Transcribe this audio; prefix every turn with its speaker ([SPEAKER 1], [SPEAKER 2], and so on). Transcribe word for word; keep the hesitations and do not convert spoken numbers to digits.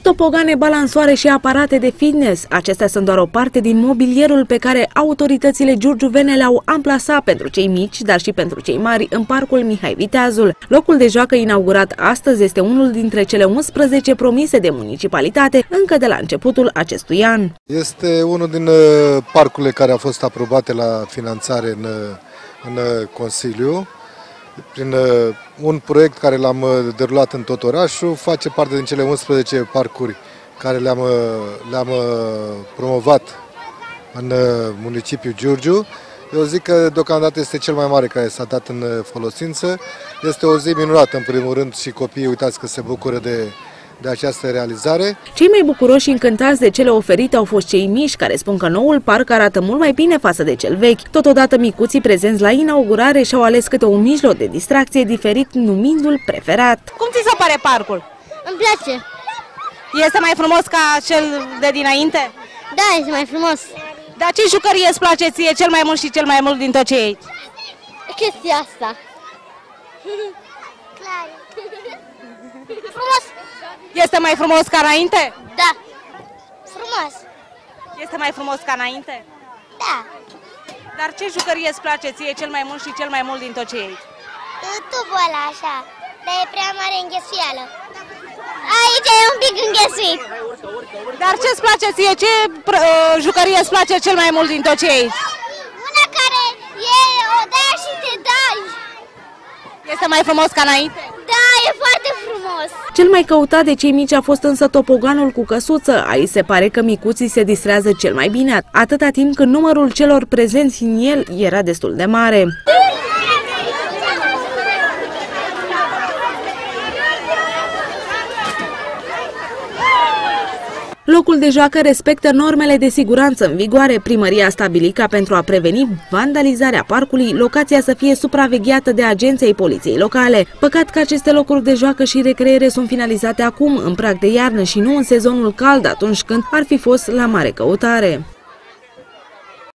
[SPEAKER 1] topogane, balansoare și aparate de fitness. Acestea sunt doar o parte din mobilierul pe care autoritățile giurgiuvene le-au amplasat pentru cei mici, dar și pentru cei mari, în parcul Mihai Viteazul. Locul de joacă inaugurat astăzi este unul dintre cele unsprezece promise de municipalitate încă de la începutul acestui an.
[SPEAKER 2] Este unul din parcurile care au fost aprobate la finanțare în, în Consiliu. Prin un proiect care l-am derulat în tot orașul, face parte din cele unsprezece parcuri care le-am le-am promovat în municipiul Giurgiu. Eu zic că deocamdată este cel mai mare care s-a dat în folosință. Este o zi minunată, în primul rând, și copiii, uitați că se bucură de, de această realizare.
[SPEAKER 1] Cei mai bucuroși și încântați de cele oferite au fost cei mici, care spun că noul parc arată mult mai bine față de cel vechi. Totodată, micuții prezenți la inaugurare și-au ales câte un mijloc de distracție diferit, numindu-l preferat.
[SPEAKER 3] Cum ți se pare parcul?
[SPEAKER 4] Îmi place.
[SPEAKER 3] Este mai frumos ca cel de dinainte?
[SPEAKER 4] Da, este mai frumos.
[SPEAKER 3] Dar ce jucărie îți place ție cel mai mult și cel mai mult din tot ce e aici?
[SPEAKER 4] Chestia asta. Clar. Frumos.
[SPEAKER 3] Este mai frumos ca înainte?
[SPEAKER 4] Da. Frumos.
[SPEAKER 3] Este mai frumos ca înainte?
[SPEAKER 4] Da.
[SPEAKER 3] Dar ce jucărie îți place ție cel mai mult și cel mai mult din tot ce e aici?
[SPEAKER 4] Tubul ăla așa, dar e prea mare înghesuială. Aici e un pic înghesuit.
[SPEAKER 3] Dar ce îți place ție? Ce uh, jucărie îți place cel mai mult din tot ce e aici?
[SPEAKER 4] Una care e o dea și te dai.
[SPEAKER 3] Este mai frumos ca înainte?
[SPEAKER 4] Da, e foarte frumos.
[SPEAKER 1] Cel mai căutat de cei mici a fost însă topoganul cu căsuță. Aici se pare că micuții se distrează cel mai bine, atâta timp cât numărul celor prezenți în el era destul de mare. Locul de joacă respectă normele de siguranță în vigoare. Primăria a stabilit ca pentru a preveni vandalizarea parcului, locația să fie supravegheată de agenții ai poliției locale. Păcat că aceste locuri de joacă și recreere sunt finalizate acum, în prag de iarnă și nu în sezonul cald, atunci când ar fi fost la mare căutare.